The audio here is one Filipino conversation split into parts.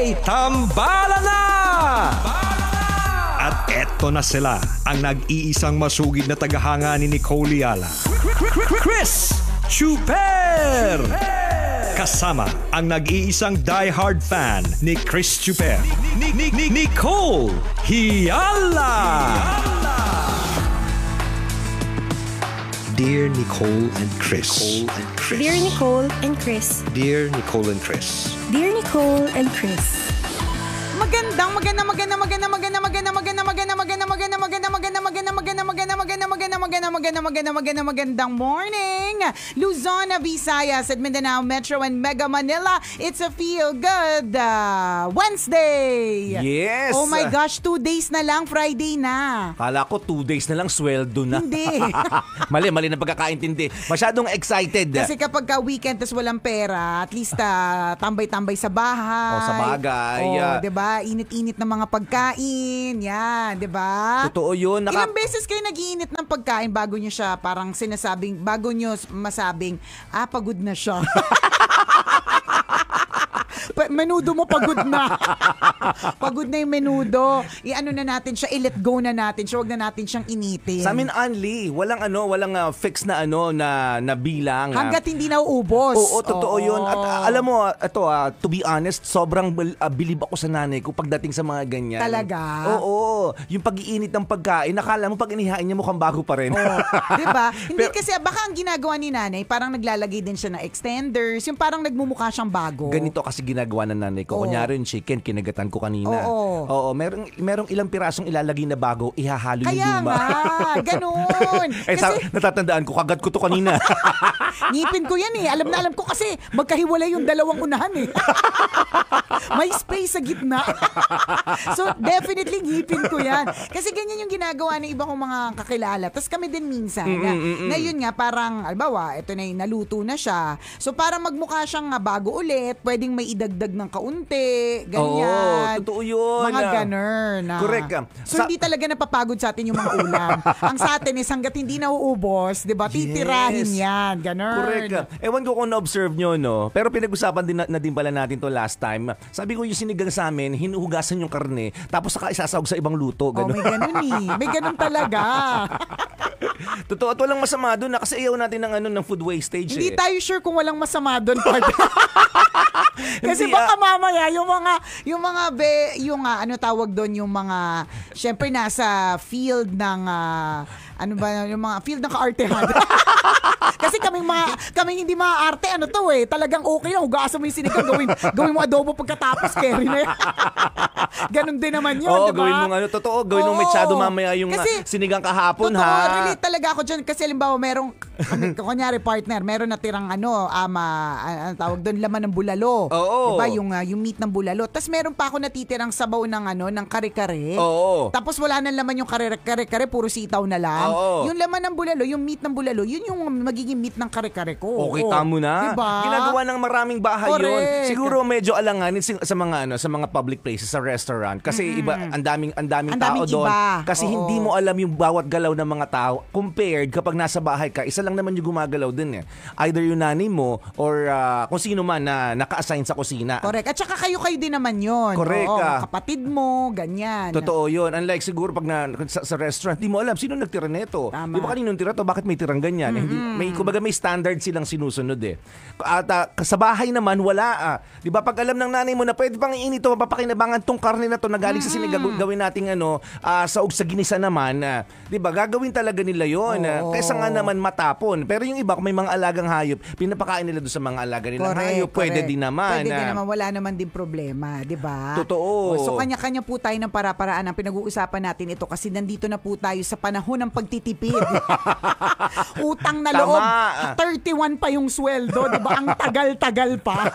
May tambalan na! At eto na sila, ang nag-iisang masugid na tagahanga ni Nicole Yala. Chris Chuper! Kasama ang nag-iisang die-hard fan ni Chris Chuper, Nicole Yala! Dear Nicole and Chris. Dear Nicole and Chris. Dear Nicole and Chris. Dear Nicole and Chris. Magandang morning, Luzon, Visayas, at Mindanao Metro and Mega Manila. It's a feel good Wednesday. Yes. Oh my gosh, 2 days na lang, Friday na. Kala ko 2 days na lang sweldo na. Hindi. mali na pagkakaintindi. Masyadong excited. Kasi kapag ka weekend tas walang pera, at least tambay-tambay sa bahay. O sa bagay. Oh, 'di ba? Init-init ng mga pagkain. Yan, 'di ba? Totoo 'yun. Ilang beses kayo nag-iinit ng pagkain bago nyo siya parang sinasabing, bago nyo masabing, pagod na siya. Menudo mo pagod na. Pagod na yung menudo. I-ano na natin siya, i-let go na natin siya. Huwag na natin siyang initin. Sa amin, Anli, walang fix na na bilang. Hanggat hindi nauubos. Oo, totoo 'yun. At alam mo, ito to be honest, sobrang bilib ako sa nanay ko pagdating sa mga ganyan. Talaga? Oo. Yung pag-iinit ng pagkain, nakala mo pag inihain niya mukhang bago pa rin. Oh, 'di ba? Hindi kasi baka ang ginagawa ni nanay, parang naglalagay din siya ng extenders, yung parang nagmumukha siyang bago. Ganito kasi ginagawa ng nanay ko. Kunyari yung chicken, kinagatan ko kanina. Oo, merong ilang pirasong ilalagay na bago, ihahalo yung luma. Kaya nga, ganun. Kasi natatandaan ko, kagat ko to kanina. Ngipin ko yan eh. Alam na alam ko kasi magkahiwalay yung dalawang unahan eh. May space sa gitna. So definitely ngipin ko yan. Kasi ganyan yung ginagawa ng iba kong mga kakilala. Tapos kami din minsan na yun nga parang, albawa, ito na yung naluto na siya. So para magmukha siyang bago ulit, pwedeng may idagdag ng kaunti, ganyan. Oo, totoo yun. Mga ganun. Correct. So hindi talaga napapagod sa atin yung mga ulam. Ang sa atin is hanggat hindi nauubos, di ba? Titirahin yan. Ganun. Correct. Ewan ko kung na-observe nyo, no? Pero pinag-usapan din pala natin to last time. Sabi ko yung sinigang sa amin, hinuhugasan yung karne, tapos saka isasawag sa ibang luto. Ganun. May ganun eh. May ganun talaga. Totoo, at walang masama doon na kasi ayaw natin ng food wastage. Hindi tayo sure kung walang masama doon. Kasi baka mamaya yung ano tawag doon, yung mga syempre nasa field ng yung mga field ng kaartehan. Kasi kaming hindi maaarte, talagang okay lang, hugasan mo yung sinigang, gawin mo adobo pagkatapos, carry na yan. Ganun din naman yun, Oo, diba? gawin mo gawin mo mechado mamaya yung sinigang kahapon, totoo, ha? relate talaga ako dyan. Kasi halimbawa, kunyari partner, meron natirang tawag doon, laman ng bulalo. Oo. Diba? Yung meat ng bulalo. Tapos meron pa ako natitirang sabaw ng kare-kare. Oo. Tapos wala nang laman yung kare-kare, puro sitaw na lang. Oo. Yung laman ng bulalo, yung meat ng bulalo, yun yung magiging meat ng kare-kare ko. Okay, tamo na. Diba? Ginagawa ng maraming bahay Correct. yun. Siguro medyo alanganin sa mga public places, sa restaurant. Kasi iba, ang daming tao doon. Kasi hindi mo alam yung bawat galaw ng mga tao. Compared kapag nasa bahay ka, isa lang naman yung gumagalaw din eh. Either yung nanay mo or kung sino man na naka-assign sa kusina. Correct. At saka kayo din naman yun. Correct. Kapatid mo, ganyan. Totoo yun. Unlike siguro pag sa restaurant, di mo alam sino nagtira nito. Tama. Di ba kaninong tira to? Bakit may tirang ganyan? Kumbaga may standard silang sinusunod eh. At sa bahay naman, wala. Di ba pag alam ng nanay mo na pwede pang iinit to, mapapakinabangan tong karne na to na galing sa sinigang, gawin nating saog sa ginisa naman. Di ba? Gagawin talaga nila yun. Kaysa nga naman matapon. Pero yung iba, kung may mga alagang hayop, pinapakain nila doon sa mga alaga nilang hayop. Pwede din naman. Pwede din naman. Wala naman din problema. Di ba? Totoo. So kanya-kanya po tayo ng para-paraan. Ang pinag-uusapan natin ito kasi nandito na po tayo sa panahon ng pagtitipid. Utang na loob. 31 pa yung sweldo. Di ba? Ang tagal-tagal pa.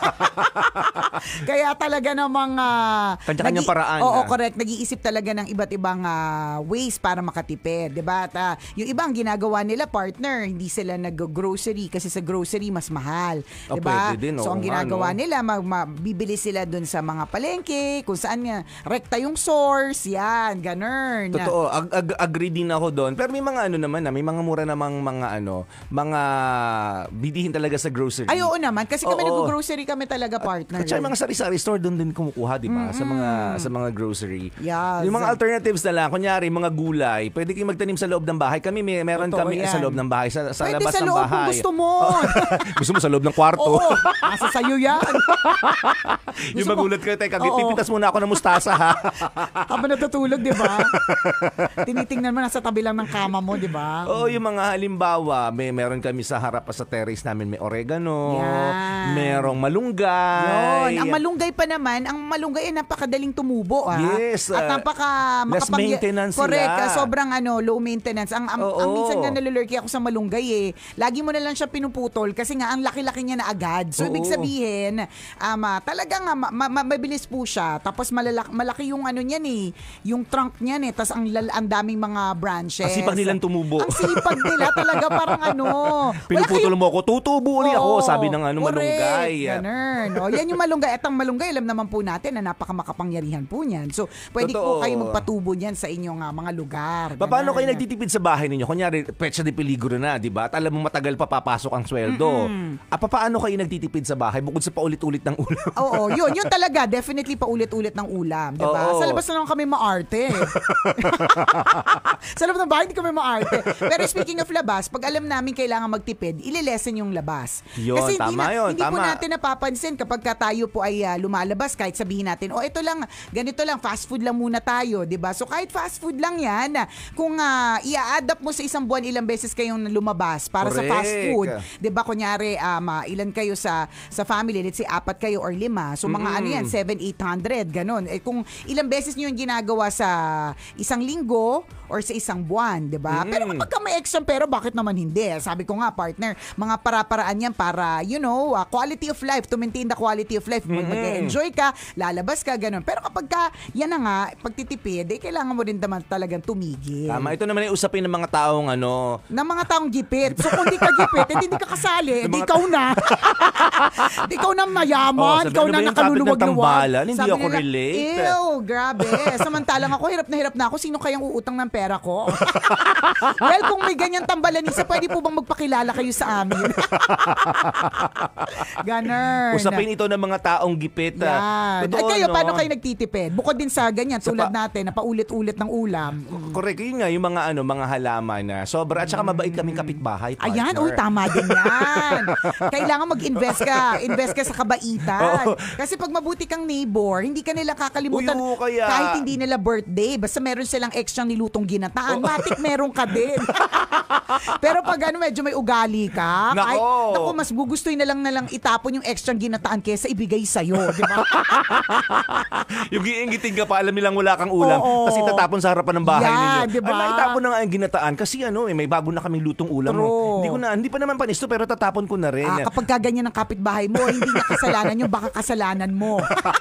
Kaya talaga namang kanya-kanyang paraan. Oo, correct. Nag-iisip talaga ng iba't ibang ways para makatipid. Di ba? At yung ibang ginagawa nila, partner, hindi sila nag-grocery kasi sa grocery mas mahal. Di ba? So ang ginagawa nila, bibili sila dun sa mga palengke, kung saan nga rekta yung source, yan, ganun. Totoo, agree din ako doon. Pero may mga ano naman may mga mura namang mga bilihin talaga sa grocery. Ay, oo naman. Kasi kami Oo. nag-grocery kami talaga, partner. At saka yung mga sari-sari store doon din kumukuha, di ba? Sa mga grocery. Yes. Yung mga alternatives na lang, kunyari, mga gulay, pwede kayong magtanim sa loob ng bahay. Meron Totoo kami yan. sa loob ng bahay, sa Pwede labas sa ng loob bahay. kung gusto mo. Gusto mo sa loob ng kwarto. Oo. Nasa sayo yan. Yung Gusto mo- magulat kayo, teka, Oo. pipitas muna ako ng mustasa, ha? Habang natutulog, di ba? Tinitingnan mo, nasa tabi lang ng kama mo, di ba? Oo, yung mga halimbawa, meron kami sa harap sa terrace namin, may oregano, Yan. merong malunggay. Yun. Ang malunggay pa naman, ang malunggay ay napakadaling tumubo. Yes, At less maintenance Correct. sila. sobrang low maintenance. Ang Oo. minsan nga nalulurky ako sa malunggay lagi mo na lang siya pinuputol kasi nga ang laki-laki niya na agad. So, Oo. ibig sabihin, talagang mabilis po siya. Tapos malaki yung niyan yung trunk niyan Tapos ang daming mga branches. Ang sipag nilang tumubo. Ang sipag nila talaga parang Pinuputol mo ako, tutubo ulit ako, Oo, sabi ng correct. malunggay. Ganun. Yan yung malunggay. At ang malunggay, alam naman po natin na napakamakapangyarihan po niyan. So, pwede po Totoo. kayo magpatubo niyan sa inyong mga lugar. Paano Ganun. kayo nagtitipid sa bahay ninyo? Kunyari, petsa de peligro na, di ba? At alam mo matagal pa papasok ang sweldo. Paano kayo nagtitipid sa bahay bukod sa paulit-ulit ng ulam? Oo, yun talaga. Definitely paulit-ulit ng ulam. Diba? Oo. Sa labas na lang kami maarte. Sa labas ng bahay, hindi kami maarte. Pero speaking of labas, pag alam namin kailangan magtipid, ililesen yung labas. Yun, Kasi tama yun, hindi po tama. natin napapansin kapag tayo po ay lumalabas, kahit sabihin natin, ito lang, ganito lang, fast food lang muna tayo, diba? So kahit fast food lang yan, kung i-adapt mo sa isang buwan, ilang beses kayong lumabas para sa fast Correct. food. Diba, kunyari, ilan kayo sa family, let's say 4 kayo or 5. So mga 700-800, ganun. Kung ilang beses nyo yung ginagawa sa isang linggo or sa isang buwan, diba? Pero kapag may extra pera, bakit naman hindi? Sabi ko nga, partner, mga para-paraan yan para, quality of life, to maintain the quality of life. Mag-enjoy ka, lalabas ka, ganun. Pero kapag yan na nga, pagtitipid, kailangan mo rin naman talagang tumigil. Tama, ito naman yung usapin ng mga taong Ng mga taong gipit. So kung di ka gipit, hindi ka kasali, di ikaw na. Di ikaw na mayaman, sabi, ikaw ano na ba yung nakaluluwag-luwag. kapit ng tambalan? Hindi Sabi ako nila, relate. Ew, grabe. Samantalang ako, hirap na ako. Sino kayang uutang ng pera ko? Well, kung may ganyan tambalanisa, pwede po bang magpakilala kayo sa amin? Ganun. usapin ito ng mga taong gipit. Yan. At Totoo, kayo, no? paano kayo nagtitipid? Bukod din sa ganyan, tulad natin, na paulit-ulit ng ulam. Correct, yun nga, yung mga halaman na sobra. At saka mabait kaming kapitbahay, partner. Ayan, tama din yan. Kailangan mag-invest ka. Invest ka sa kabaitan. Kasi pag mabuti kang neighbor, hindi ka nila kakalimutan. Uy, kaya. Kahit hindi nila birthday, basta meron silang extra nilutong ginataan, matik meron ka din. Pero pag medyo may ugali ka, Nako. mas gugustuhin na lang itapon yung extra ginataan kesa ibigay sa'yo. Di ba? Yung giingitin ka pa, alam nilang wala kang ulam. Oo. Tapos itatapon sa harapan ng bahay Yeah, ninyo. diba? Ay, itapon na nga ang ginataan. Kasi may bago na kaming lutong ulam. True. Hindi pa naman panisto, pero tatapon ko na rin. Kapag kaganyan ng kapitbahay mo, hindi niya kasalanan yun, baka kasalanan mo.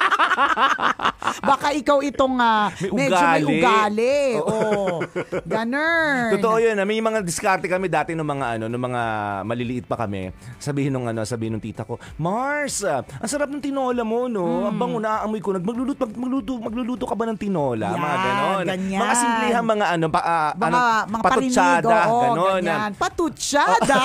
Baka ikaw itong medyo may ugali. Ganun. Totoo yun. May mga diskarte kami dati ng mga maliliit pa kami. Sabihin nung tita ko, Mars, ang sarap ng tinola mo, no? Ang bango, naaamoy ko. Magluluto ka ba ng tinola? Yan, Mga ganon. ganyan. Mga simplihang mga mga patutsada. parinig, Ganon. ganyan. Patutsada.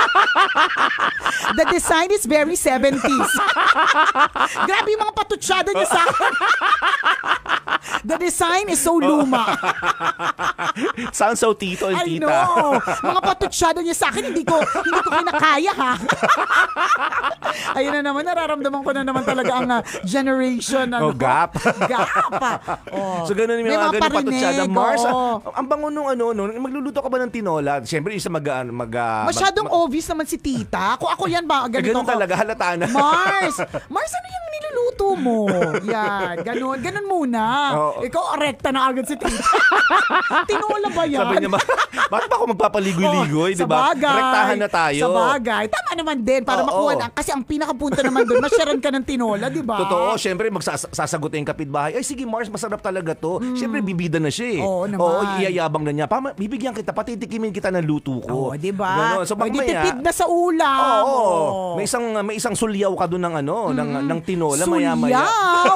The design is very 70s. Grabe yung mga patutsada niya sa akin. The design is so luma. Sounds so tito and I tita. know. Mga patutsada niya sa akin, hindi ko kinakaya, ha? Ayun na naman, nararamdaman ko na naman talaga ang generation. Gap. Oh. So ganun yung May mga ganun parinig, patutsada. Mars, oo. ang bango nung magluluto ka ba ng tinola? Siyempre, isa Masyadong obvious naman si tita. Kung ako yan ba, ganito ganun talaga, halata na. Mars, ano yung niluluto mo? Yan, ganun muna. Oo. Ikaw, rekta na agad si tita. Tinola ba yan? Sabi niya, bakit pa ako magpapaligoy-ligoy, di ba? Sabagay. Rektahan na tayo. Sa bagay. Tama naman din, para Oo. makuha na. Kasi ang pinakapunta naman doon, masyaran ka ng tinola, di ba? Totoo, syempre sasagutin yung kapitbahay. Ay sige Mars, masarap talaga to. Syempre bibida na siya eh. Oo naman. Iyayabang na niya. Bibigyan kita, patitikimin kita ng luto ko. Oo, di ba? Ganon. So Pwede mamaya, tipid na sa ulam. Oo. May isang sulyaw ka doon ng tinola maya-maya. Sulyaw!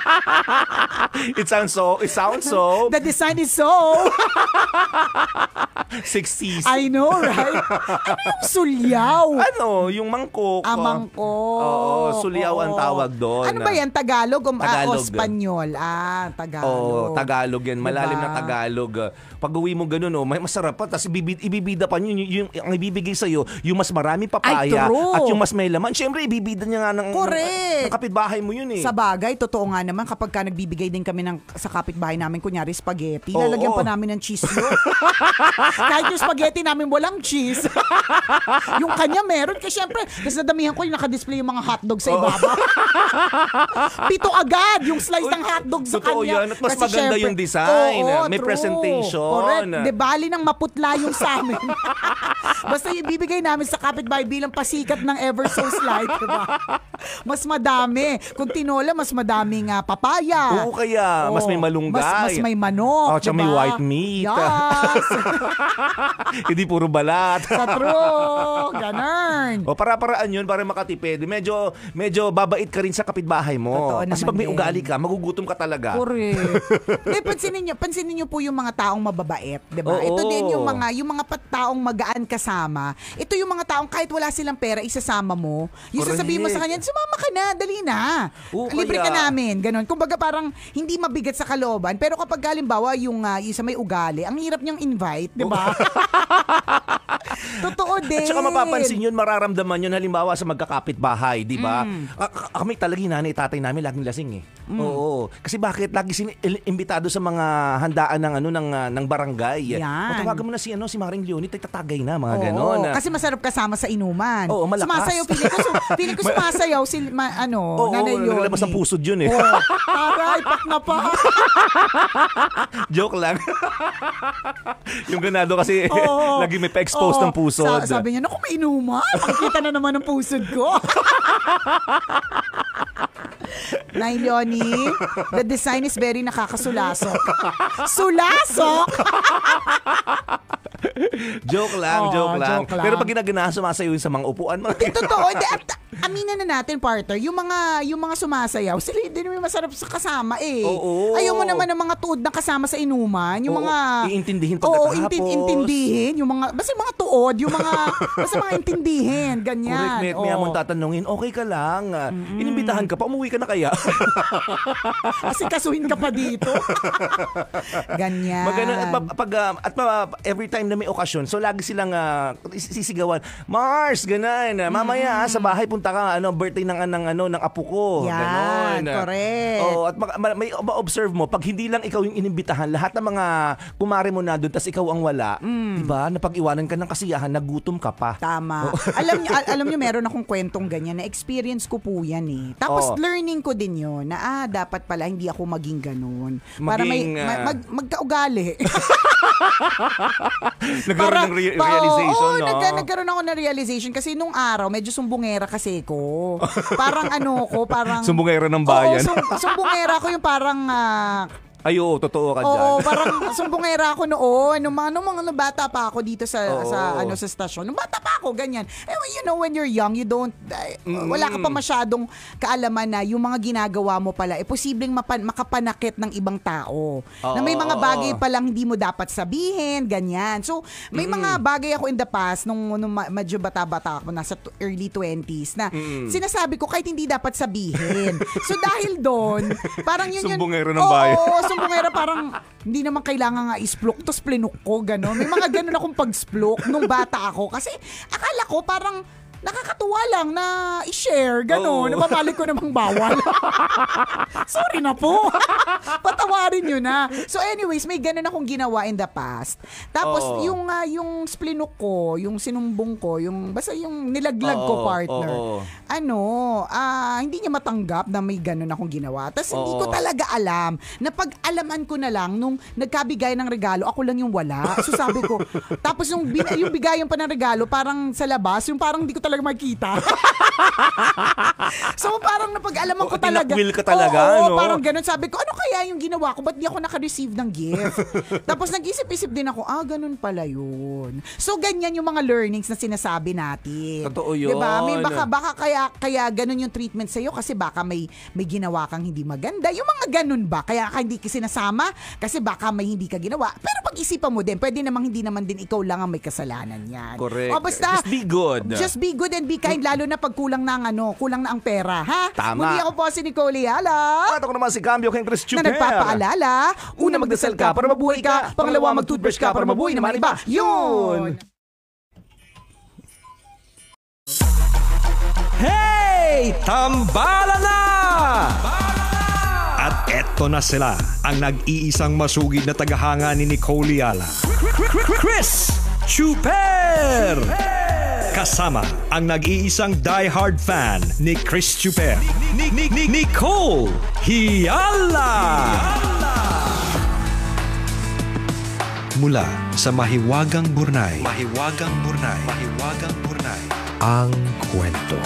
It sounds so. The design is so. 60s. I know, right? Ano yung sulyaw? Ano, yung mangkok. Mangkok. Oo, sulyaw ang tawag doon. Ano ba yan? Tagalog o Tagalog. Espanyol? Tagalog. Oo, Tagalog yan. Malalim na Tagalog. Pag uwi mo ganun, may masarap pa. Tapos ibibida pa yung ang ibibigay sa'yo, yung mas marami papaya at yung mas may laman. Siyempre, ibibida niya nga ng kapitbahay mo yun eh. Sa bagay, totoo nga naman kapag ka nagbibigay din kami sa kapitbahay namin, kunyari spaghetti, lalagyan pa namin ng cheese yun. Kahit yung spaghetti namin walang cheese. Yung kanya meron. Kasi syempre, kasi nadamihan ko yung nakadisplay yung mga hotdog sa ibabaw. 7 agad yung slice ng hotdog sa Totoo kanya. yan. At mas kasi maganda syempre, yung design. May true. presentation. Correct. De bali nang maputla yung sa amin. Basta ibibigay namin sa kapitbahay bilang pasikat ng ever so slight. Diba? Mas madami. Kung tinola, mas madaming papaya. Oo, kaya. Mas may malunggay. Mas may manok. Tsaka may white meat. Yes. Hindi puro balat. Sa true. Ganun. O para-paraan yun para makatipid. Medyo babait ka rin sa kapitbahay mo. Totoo Kasi naman pag may din. ugali ka, magugutom ka talaga. Correct. Pansinin niyo po yung mga taong mababait, 'di ba? Oo. Ito din yung mga taong magaan kasama. Ito yung mga taong kahit wala silang pera, isasama mo. Yung Correct. sasabihin mo sa kanya, sumama ka na, dali na. Oo, Libre ka kaya. namin, ganun. Kumbaga parang hindi mabigat sa kalooban, pero kapag halimbawa yung sa may ugali, ang hirap niyang invite, 'di ba? Totoo din. At saka mapapansin yun, mararamdaman yun halimbawa sa magkakapit-bahay, di ba? Kami talaga yung nanay, tatay namin laging lasing eh. Oo. Kasi bakit lagi imbitado sa mga handaan ng barangay. Yan. Matawagan mo na si Maring Leonie, tatagay na mga Oo, ganon. kasi masarap kasama sa inuman. Oo, malakas. Sumasayaw, feeling ko sumasayaw Nanay Leonie. Nalabas ang pusod yun eh. Oo. Taray, pak na pa. Joke lang. Yung ganado kasi Oo. lagi may pa-expose ng pusod. Sabi niya, naku, may inuman. Makikita na naman ang pusod ko. Nay Leonie, the design is very nakakasulasok. Sulasok! Joke lang. Joke lang. Pero pag ginaganahan, sumasayaw yun sa mga upuan. Totoo. Aminin na natin, partner, yung mga sumasayaw, sila hindi naman masarap sa kasama eh. Oo. Ayaw mo naman ng mga tuod na kasama sa inuman. Yung Oo, mga... iintindihin pagkatapos. Intindihin. Yung mga... Basta mga tuod. Basta mga intindihin. Ganyan. Correct, may among tatanungin, okay ka lang. Inimbitahan ka pa, umuwi ka na kaya? Kasi kasuhin ka pa dito. Ganyan. Every time na may okasyon, so lagi silang sisigawan, Mars, ganan. Mamaya sa bahay punta ka, birthday ng apo ko. Yan, ganon. correct. At may ma-observe mo, pag hindi lang ikaw yung inimbitahan, lahat ng mga kumare mo na doon, tas ikaw ang wala, diba? Napag-iwanan ka ng kasiyahan, nagutom ka pa. Tama. Alam niyo, meron akong kwentong ganyan na experience ko po yan eh. Tapos learning ko din yun na dapat pala hindi ako maging ganun. Para magkaugali. Nagkaroon ng realization, no? Nagkaroon ako ng realization kasi nung araw, medyo sumbongera kasi ko. Parang parang... Sumbongera ng bayan. Oo, sumbongera ko yung parang... Ay, oo, totoo ka dyan. Oo, parang sumbongera ako noon. Nung mga bata pa ako dito sa stasyon. Nung bata pa ako, ganyan. When you're young, you don't, wala ka pa masyadong kaalaman na yung mga ginagawa mo pala, posibleng makapanakit ng ibang tao. Na may mga bagay palang hindi mo dapat sabihin, ganyan. So, may mga bagay ako in the past, nung medyo bata-bata ako, nasa early 20s, na sinasabi ko kahit hindi dapat sabihin. So, dahil doon, parang yun sumbongera ng bayan. Oo, sumbongera parang hindi naman kailangan nga isplok to splinok ko, gano'n. May mga gano'n akong pag-splok nung bata ako. Kasi akala ko parang nakakatuwa lang na i-share, gano'n. Namamalik ko namang bawal. Sorry na po. Patawarin nyo na. So anyways, may gano'n akong ginawa in the past. Tapos yung splinok ko, yung sinumbong ko, basta yung nilaglag ko, partner. Hindi niya matanggap na may gano'n akong ginawa. Tapos hindi ko talaga alam na pag-alaman ko na lang nung nagkabigay ng regalo, ako lang yung wala. So sabi ko, tapos yung bigayan pa ng regalo, parang sa labas, yung parang hindi ko talaga makita. So parang napag-alaman ko talaga. Tinakwil ka talaga, Oo, no? parang ganun. Sabi ko, ano kaya yung ginawa ko? Ba't di ako naka-receive ng gift? Tapos nag-isip-isip din ako, ganun pala yun. So ganyan yung mga learnings na sinasabi natin. Totoo yun. Diba? May baka kaya ganun yung treatment sa'yo kasi baka may ginawa kang hindi maganda. Yung mga ganun ba? Kaya ka hindi ka sinasama kasi baka may hindi ka ginawa. Pero pag-isipan mo din, pwede namang hindi naman din ikaw lang ang may kasalanan yan. Correct. O basta, just be good. Just be good and be kind, lalo na pag kulang na ang pera, ha? Tama. Muli ako po si Nicole Yala. At ako naman si Cambio King Chris Chuper. Na nagpapaalala, una magdasal ka para mabuhay ka, pangalawa mag-toothbrush ka para mabuhay naman iba. Yun! Hey! Tambala na! At eto na sila, ang nag-iisang masugid na tagahanga ni Nicole Yala. Chris Chuper! Kasama ang nag-iisang diehard fan ni Chris Chuper, Nicole Yala! Mula sa Mahiwagang Burnay, ang kwento.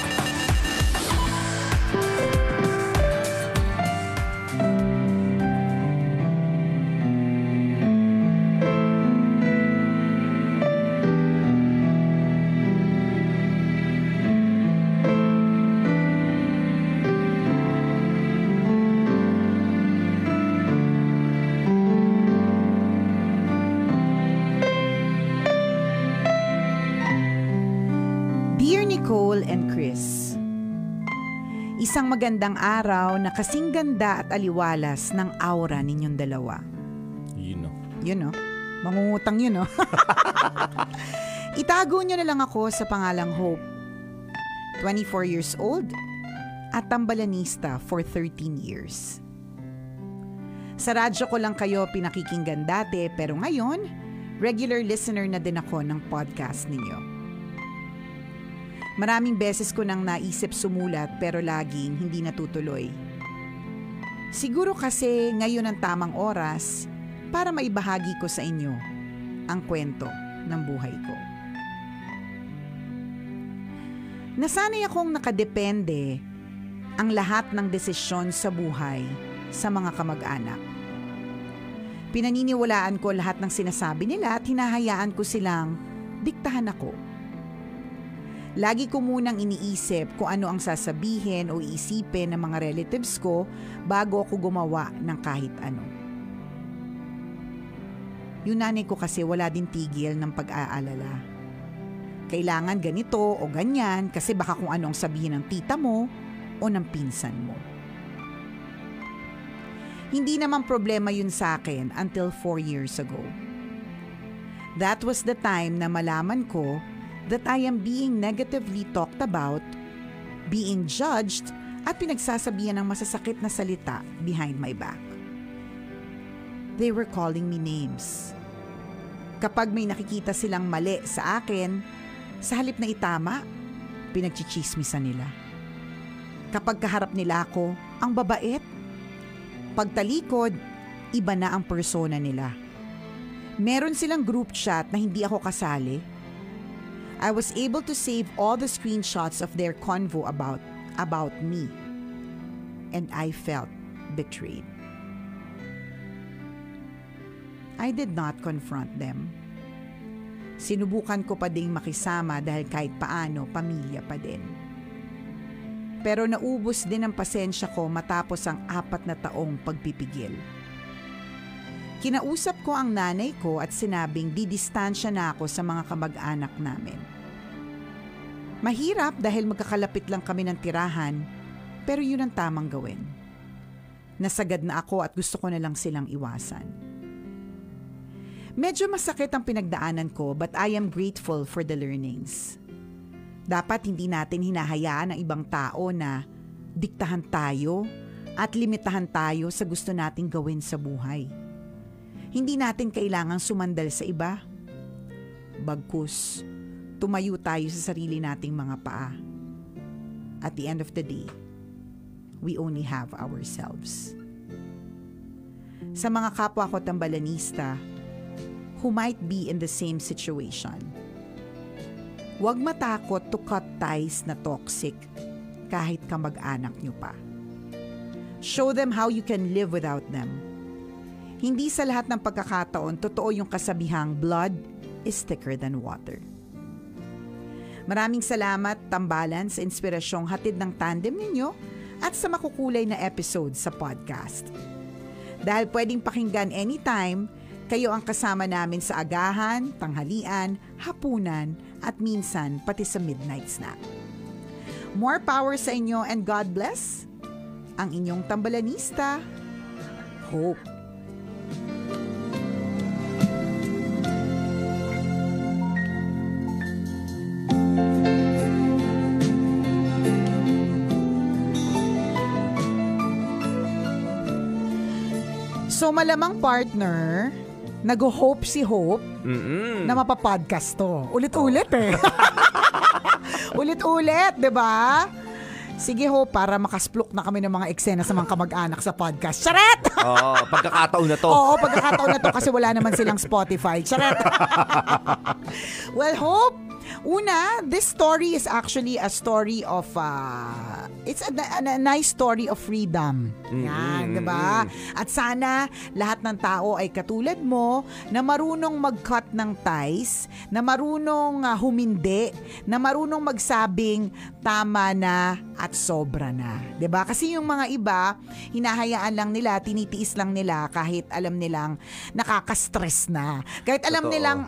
Nicole and Chris. Isang magandang araw na kasing ganda at aliwalas ng aura ninyong dalawa. Yun no? Mangungutang yun no? Itago nyo na lang ako sa pangalang Hope. 24 years old at tambalanista for 13 years. Sa radyo ko lang kayo pinakikinggan dati pero ngayon, regular listener na din ako ng podcast ninyo. Maraming beses ko nang naisip sumulat pero laging hindi natutuloy. Siguro kasi ngayon ang tamang oras para maibahagi ko sa inyo ang kwento ng buhay ko. Nasanay akong nakadepende ang lahat ng desisyon sa buhay sa mga kamag-anak. Pinaniniwalaan ko lahat ng sinasabi nila at hinahayaan ko silang diktahan ako. Lagi ko munang iniisip kung ano ang sasabihin o iisipin ng mga relatives ko bago ako gumawa ng kahit ano. Yung nanay ko kasi wala din tigil ng pag-aalala. Kailangan ganito o ganyan kasi baka kung ano ang sabihin ng tita mo o ng pinsan mo. Hindi naman problema yun sa akin until 4 years ago. That was the time na malaman ko that I am being negatively talked about, being judged, at pinagsasabihan ng masasakit na salita behind my back. They were calling me names. Kapag may nakikita silang mali sa akin, sa halip na itama, pinagchichismisan nila. Kapag kaharap nila ako, ang babait. Pagtalikod, iba na ang persona nila. Meron silang group chat na hindi ako kasali. I was able to save all the screenshots of their convo about me. And I felt betrayed. I did not confront them. Sinubukan ko pa ding makisama dahil kahit paano pamilya pa din. Pero naubos din ang pasensya ko matapos ang 4 na taong pagpipigil. Kinausap ko ang nanay ko at sinabing didistansya na ako sa mga kamag-anak namin. Mahirap dahil magkakalapit lang kami ng tirahan, pero yun ang tamang gawin. Nasagad na ako at gusto ko na lang silang iwasan. Medyo masakit ang pinagdaanan ko but I am grateful for the learnings. Dapat hindi natin hinahayaan ang ibang tao na diktahan tayo at limitahan tayo sa gusto nating gawin sa buhay. Hindi natin kailangang sumandal sa iba. Bagkus, tumayo tayo sa sarili nating mga paa. At the end of the day, we only have ourselves. Sa mga kapwa ko tambalanista who might be in the same situation, Huwag matakot to cut ties na toxic kahit kamag-anak nyo pa. Show them how you can live without them. Hindi sa lahat ng pagkakataon, totoo yung kasabihang blood is thicker than water. Maraming salamat, Tambalan, sa inspirasyong hatid ng tandem ninyo at sa makukulay na episode sa podcast. Dahil pwedeng pakinggan anytime, kayo ang kasama namin sa agahan, tanghalian, hapunan, at minsan pati sa midnight snack. More power sa inyo and God bless. Ang inyong tambalanista, Hope. So malamang partner, nag-hope si Hope na mapapodcast to. Ulit-ulit eh. Ulit-ulit, di ba? Sige Hope, para makasplok na kami ng mga eksena sa mga kamag-anak sa podcast. Charet! Pagkakataon na to. Oo, pagkakataon na to kasi wala naman silang Spotify. Charet! Well, Hope, una, this story is actually a story of, it's a nice story of freedom. Yan, diba? At sana lahat ng tao ay katulad mo na marunong mag-cut ng ties, na marunong humindi, na marunong magsabing tama na at sobra na. Diba? Kasi yung mga iba, hinahayaan lang nila, tinitiis lang nila kahit alam nilang nakaka-stress na. Kahit alam nilang,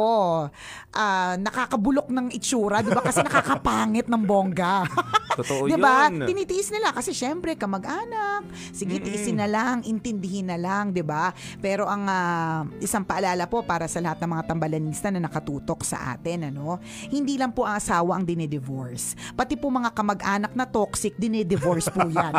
nakakabulok ng itsura, diba? Kasi nakakapangit ng bongga. Totoo diba? yun. Tinitiis nila kasi syempre kamag-anak. Sige, tiisin na lang, intindihin na lang, diba? Pero ang isang paalala po para sa lahat ng mga tambalanista na nakatutok sa atin, hindi lang po ang asawa ang dinidivorce. Pati po mga kamag-anak na toxic, dinidivorce po yan.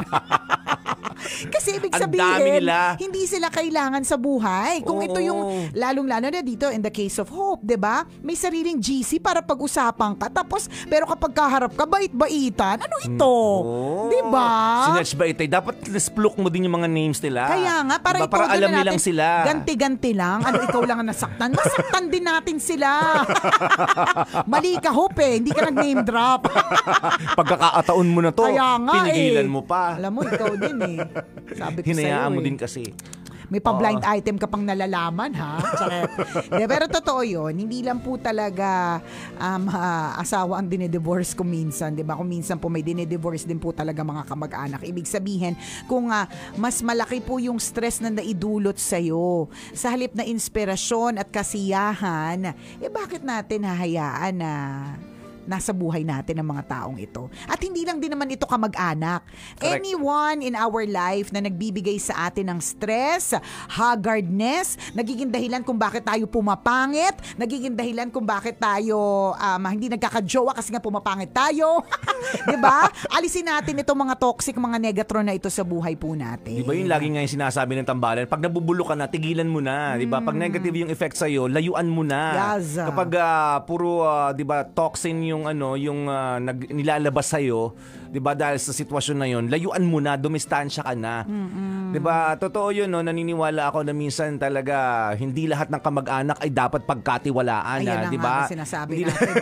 Kasi ibig sabihin, hindi sila kailangan sa buhay. Kung ito yung, lalong-lalo na dito in the case of Hope, diba? May sariling GC para pag-usapan ka. Tapos, pero kapag kaharap ka, bait-baitan. Ano ito? Diba? Sinatch ba ito? Dapat nasplok mo din yung mga names nila. Kaya nga, para diba? Para alam nilang sila. Ganti-ganti lang. Ano, ikaw lang ang nasaktan? Nasaktan din natin sila. Mali ka, Hope eh. Hindi ka nag-name drop. Pagkakataon mo na to, kaya nga, pinigilan mo pa. Alam mo, ikaw din eh. Sabi ko hinayaan sa'yo mo din kasi. May pa-blind item ka pang nalalaman, ha? Pero totoo yun, hindi lang po talaga asawa ang dinidivorce ko minsan, di ba? Kung minsan po may dinidivorce din po talaga mga kamag-anak. Ibig sabihin, kung mas malaki po yung stress na naidulot sa'yo, sa halip na inspirasyon at kasiyahan, bakit natin hahayaan na nasa buhay natin ng mga taong ito. At hindi lang din naman ito kamag-anak. Correct. Anyone in our life na nagbibigay sa atin ng stress, haggardness, nagiging dahilan kung bakit tayo pumapangit, nagiging dahilan kung bakit tayo hindi nagkakajowa kasi nga pumapangit tayo. Diba? Alisin natin itong mga toxic, mga negatron na ito sa buhay po natin. Diba yung lagi nga yung sinasabi ng tambalan, pag nabubulok ka na, tigilan mo na. Diba? Pag negative yung effect sa'yo, layuan mo na. Yes. Kapag puro, diba, toxin yung nilalabas sa'yo, 'di ba, dahil sa sitwasyon na 'yon, layuan mo na, dumistansya ka na. 'Di ba? Totoo 'yun, naniniwala ako na minsan talaga hindi lahat ng kamag-anak ay dapat pagkatiwalaan, 'di ba? Sinasabi natin.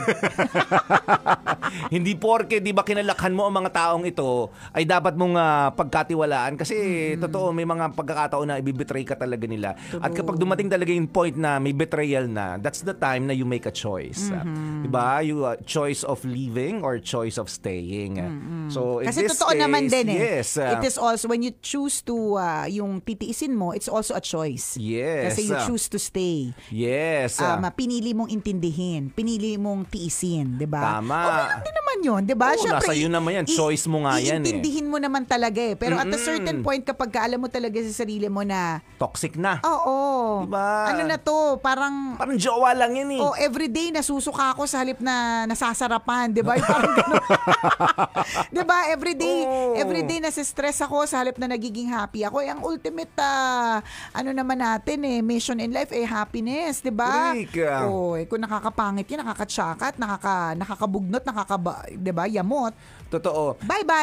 Hindi porke 'di ba kinalakhan mo ang mga taong ito ay dapat mong pagkatiwalaan kasi totoo may mga pagkakataon na ibibetray ka talaga nila. At kapag dumating talaga yung point na may betrayal na, that's the time na you make a choice. 'Di ba? You choice of leaving or choice of staying. So in kasi this totoo case, naman din yes, it is also when you choose to yung titiisin mo, it's also a choice. Yes. Kasi you choose to stay. Yes. Pinili mong intindihin, pinili mong tiisin, 'di ba? Tama. Okay lang din naman 'yun, 'di ba? Siyempre, nasa yun naman yan, choice mo nga yan eh. Iintindihin mo naman talaga eh. Pero at a certain point kapag alam mo talaga sa sarili mo na toxic na. Oo. Diba? Ano na to, parang jowa lang yan eh. Everyday nasusuka ako sa halip na nasasarapan, 'di ba? Parang gano'n. 'Di ba? Everyday nasa-stress ako sa halip na nagiging happy ako. Ang ultimate naman natin mission in life happiness, 'di ba? Kung nakakapangit 'yan, nakakatsakat, nakakabugnot, 'di ba? Yamot. Totoo. Bye-bye.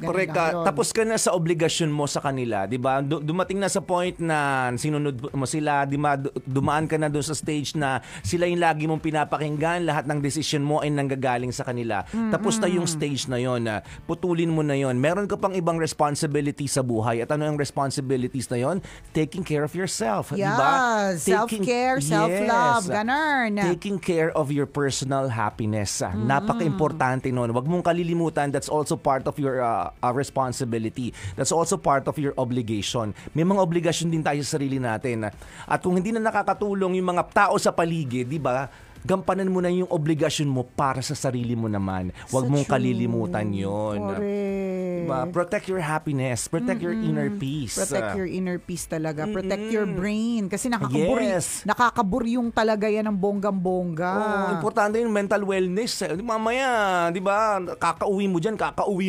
Correct ka. Tapos ka na sa obligasyon mo sa kanila, 'di ba? Dumating na sa point na sinunod mo sila, dumaan ka na doon sa stage na sila yung lagi mong pinapakinggan, lahat ng decision mo ay nanggagaling sa kanila. Tapos na yung stage na 'yon. Putulin mo na 'yon. Meron ka pang ibang responsibility sa buhay. At ano yung responsibilities na 'yon? Taking care of yourself, 'di ba? Self-care, self-love, ganun. Taking care of your personal happiness. Napaka-importante nun. Huwag mong kalilimutan, that's also part of your responsibility. That's also part of your obligation. May mga obligasyon din tayo sa sarili natin. At kung hindi na nakakatulong yung mga tao sa paligid, di ba? Gampanan mo na yung obligasyon mo para sa sarili mo naman. Huwag mong kalilimutan yun. Diba? Protect your happiness. Protect your inner peace. Protect your inner peace talaga. Protect your brain. Kasi nakakabur yung talaga yan ng bonggang-bongga. Importante yung mental wellness. Mamaya, di ba, kakauwi mo dyan.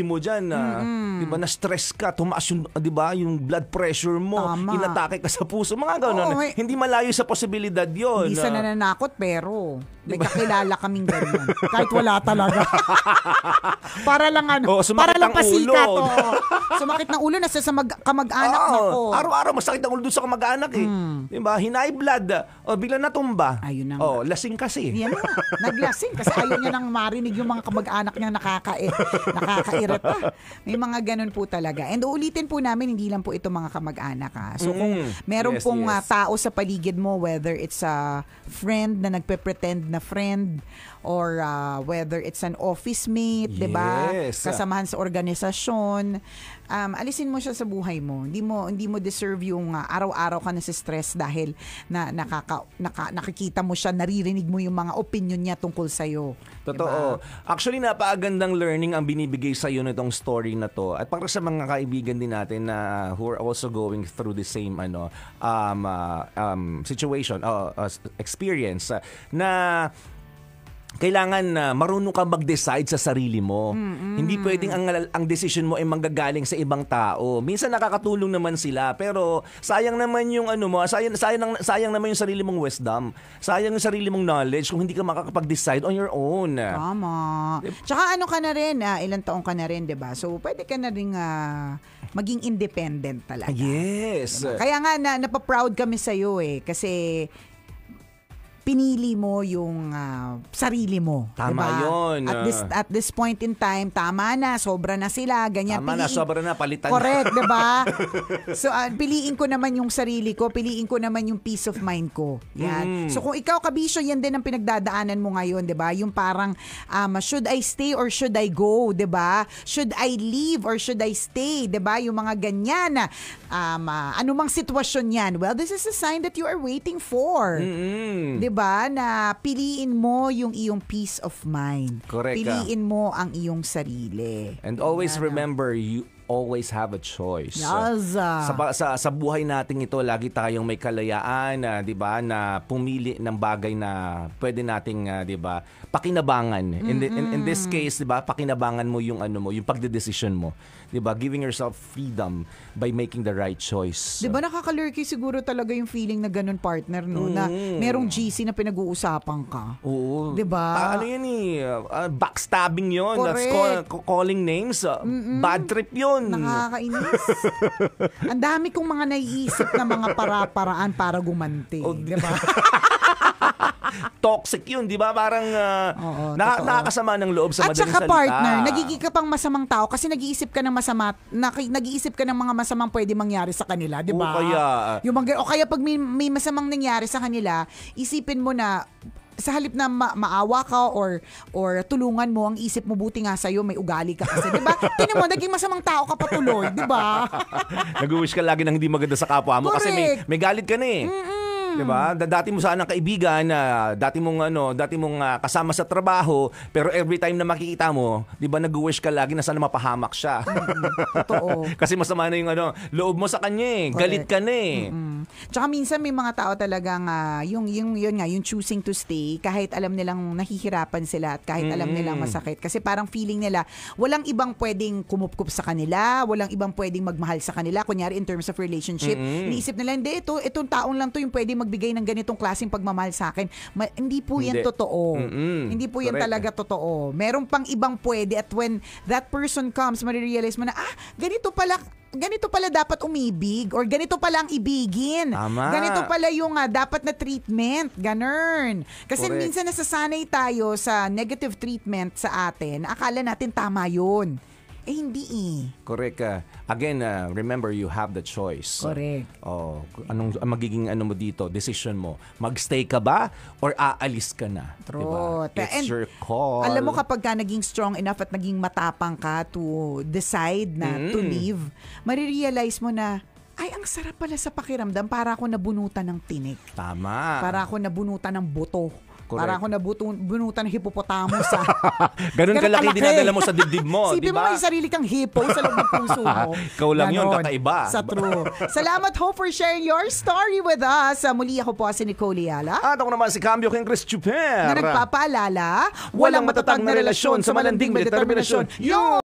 Di ba, na-stress ka, tumaas yung, di ba, yung blood pressure mo. Inatake ka sa puso. Mga gano'n. Hindi malayo sa posibilidad yun. Hindi sa nananakot, pero may kakilala kaming ganyan. Kahit wala talaga. Para lang para lang pasikat. Sumakit ng ulo, nasa sa kamag-anak nako. Araw-araw masakit ang ulo doon sa kamag-anak eh. Diba? High blood. Bigla natumba. Ayun na. Lasing kasi. Yan na. Naglasing kasi ayaw niya nang marinig yung mga kamag-anak niya nakakairita. May mga ganun po talaga. And ulitin po namin, hindi lang po ito mga kamag-anak. So kung meron pong tao sa paligid mo, whether it's a friend na nagpe-pretend na friend or whether it's an office mate, 'di ba? Kasamahan sa organisasyon, alisin mo siya sa buhay mo. Hindi mo deserve yung araw-araw ka na sa stress dahil nakikita mo siya, naririnig mo yung mga opinion niya tungkol sa iyo. Totoo. Diba? Actually, napakagandang learning ang binibigay sa iyo nitong story na to. At para sa mga kaibigan din natin na who are also going through the same situation, experience na kailangan marunong ka mag-decide sa sarili mo. Hindi pwedeng ang decision mo ay manggagaling sa ibang tao. Minsan nakakatulong naman sila, pero sayang naman yung sayang naman yung sarili mong wisdom. Sayang yung sarili mong knowledge kung hindi ka makakapag-decide on your own. Tama. Tsaka ka na rin, ilang taong ka na rin, 'di ba? So pwede ka na ring maging independent talaga. Yes. Diba? Kaya nga napaproud kami sa iyo kasi pinili mo yung sarili mo. Tama diba? Yun. At this point in time, tama na, sobra na sila, ganyan. Sobra na, palitan correct, na. Diba? So, piliin ko naman yung sarili ko, piliin ko naman yung peace of mind ko. Yan. So, kung ikaw, kabisyo, yan din ang pinagdadaanan mo ngayon, diba? Yung parang, should I stay or should I go, diba? Should I leave or should I stay, diba? Yung mga ganyan na, anumang sitwasyon yan. Well, this is a sign that you are waiting for. Diba? Na piliin mo yung iyong peace of mind. Correct. Piliin mo ang iyong sarili. And always remember, you always have a choice. Yes. Sa buhay natin ito, lagi tayong may kalayaan, 'di ba, na pumili ng bagay na pwede nating, 'di ba, pakinabangan. In this case, 'di ba, pakinabangan mo yung yung pagdedesisyon mo. 'Di ba? Giving yourself freedom by making the right choice. 'Di ba nakakalurky siguro talaga yung feeling na ganun, partner, no? Na merong GC na pinag-uusapan ka. Oo. 'Di ba? Ano 'yan backstabbing 'yon. That's calling names. Bad trip 'yon. Nakakainis. Ang dami kong mga naiisip na mga paraan para gumanti. Di ba? Toxic yun, di ba? Parang nakakasama ng loob sa madaling salita. At saka, partner, nagiging ka pang masamang tao kasi nag-iisip ka ng nag-iisip ka ng mga masamang pwede mangyari sa kanila, di ba? O kaya pag may masamang nangyari sa kanila, isipin mo na sa halip na maawa ka or tulungan mo, ang isip mo, buti nga sa'yo, may ugali ka kasi, di ba? Tingnan mo, naging masamang tao ka patuloy, di ba? Nag-wish ka lagi ng hindi maganda sa kapwa mo. Correct. Kasi may galit ka na eh. Diba? Dati mo sanang kaibigan, dati mong kasama sa trabaho, pero every time na makikita mo, 'di ba, nag-wish ka lagi na sana mapahamak siya. Totoo. Kasi masama na yung loob mo sa kanya eh. Galit ka na eh. Tsaka minsan may mga tao talagang yung choosing to stay kahit alam nilang nahihirapan sila at kahit alam nilang masakit, kasi parang feeling nila walang ibang pwedeng kumupkup sa kanila, walang ibang pwedeng magmahal sa kanila, kunyari in terms of relationship. Iniisip nila, hindi, itong taong lang to yung pwedeng magbigay ng ganitong klaseng pagmamahal sa akin. Hindi po yan Hindi. totoo. Hindi po yan Correct. talaga totoo. Meron pang ibang pwede at when that person comes, marirealize mo na, ganito pala dapat umibig or ganito pala ang ibigin. Tama. Ganito pala yung dapat na treatment. Ganun. Kasi Correct. minsan nasasanay tayo sa negative treatment sa atin. Akala natin tama yun. Hindi Correct. Again, remember, you have the choice. Correct. Anong magiging mo dito, decision mo? Magstay ka ba or aalis ka na? True. Diba? It's And your call. alam mo kapag ka naging strong enough at naging matapang ka to decide na to leave, marirealize mo na, ay, ang sarap pala sa pakiramdam. Para ako nabunutan ng tinik. Tama. Para ako nabunutan ng buto. Correct. Para ako bunutan ng hippopotamus. Ganun kalaki dinadala mo sa dibdib mo, Sipin di mo ba? may sarili kang hippo sa loob ng puso mo. Ikaw lang yun, Ganon. kakaiba. Sa true. Salamat, Hope, for sharing your story with us. Muli ako po si Nicole Yala. At ako naman si Cambio King Chris Chuper. Na nagpapaalala, walang matatag na relasyon sa malanding may determinasyon. Yung